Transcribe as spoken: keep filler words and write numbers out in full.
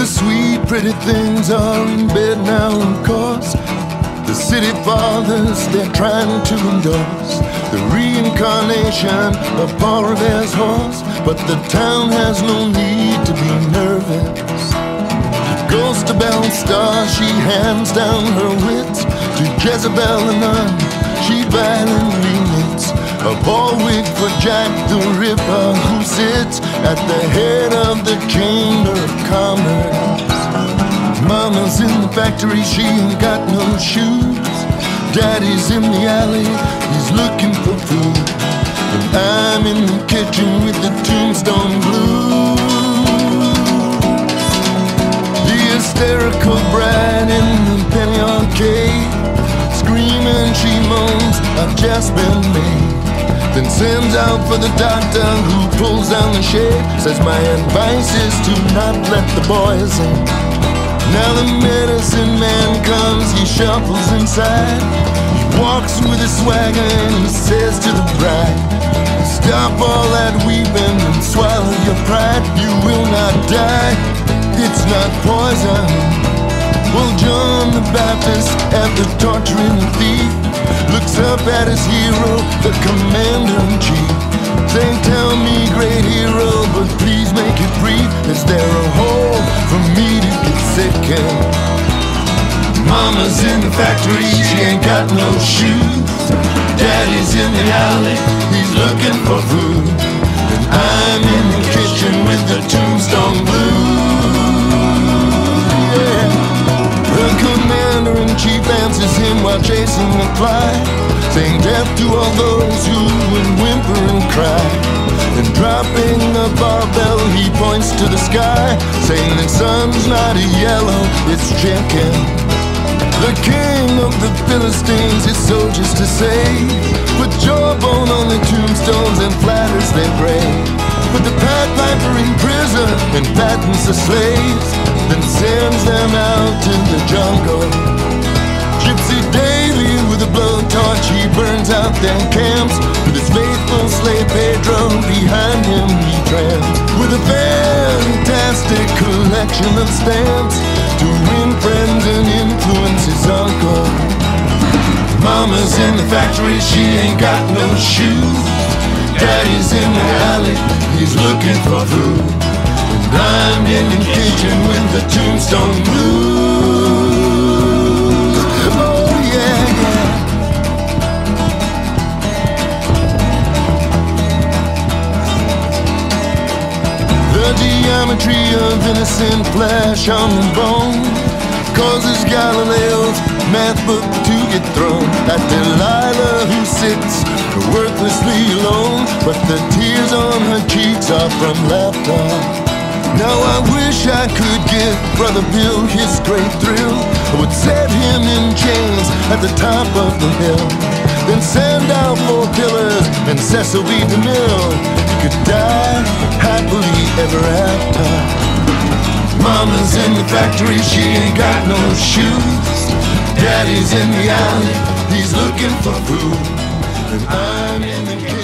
The sweet, pretty things are in bed now, of course. The city fathers, they're trying to endorse the reincarnation of Paul Revere's horse. But the town has no need to be nervous. Goes to Belle Star, she hands down her wits to Jezebel the nun, she violently knits a ball wig for Jack the Ripper, who sits at the head of the Chamber of Commerce. Mama's in the factory, she ain't got no shoes. Daddy's in the alley, he's looking for food. And I'm in the kitchen with the Tombstone Blues. The hysterical bride in the penny arcade, screaming she moans, I've just been made. Then sends out for the doctor, who pulls down the shade, says my advice is to not let the boys in. Now the medicine man comes, he shuffles inside. He walks with a swagger and he says to the bride, stop all that weeping and swallow your pride. You will not die, it's not poison. Well, John the Baptist, after torturing the thief, looks up at his hero, the commander-in-chief, saying, tell me, great hero, but please make it brief. Is there a hole for me to get sick in? Mama's in the factory, she ain't got no shoes. Daddy's in the alley, he's looking for food. And I'm in the kitchen with the Tombstone Blues. Yeah. The commander-in-chief answers him while chasing the fly, saying death to all those who would whimper and cry. And dropping the barbell, he points to the sky, saying the sun's not yellow, it's chicken. The king of the Philistines, his soldiers to save, put jawbone on the tombstones and flatters their grave. Put the Pied Piper in prison and fattens the slaves, then sends them out to the jungle. Gypsy Davy with a blowtorch, he burns out their camps. With his faithful slave Pedro behind him he tramps, with a fantastic collection of stamps to win friends and influence his uncle. Mama's in the factory, she ain't got no shoes. Daddy's in the alley, he's looking for food. And I'm in the kitchen with the Tombstone Blues. Oh yeah, yeah. The geometry of innocent flesh on the bone causes Galileo's math book to get thrown at Delilah, who sits worthlessly alone, but the tears on her cheeks are from laughter. Now I wish I could give Brother Bill his great thrill. I would set him in chains at the top of the hill, then send out four pillars and Cecil B. DeMille. He could die happily ever after. Mama's in the factory, she ain't got no shoes. Daddy's in the alley, he's looking for food. And I'm in the kitchen.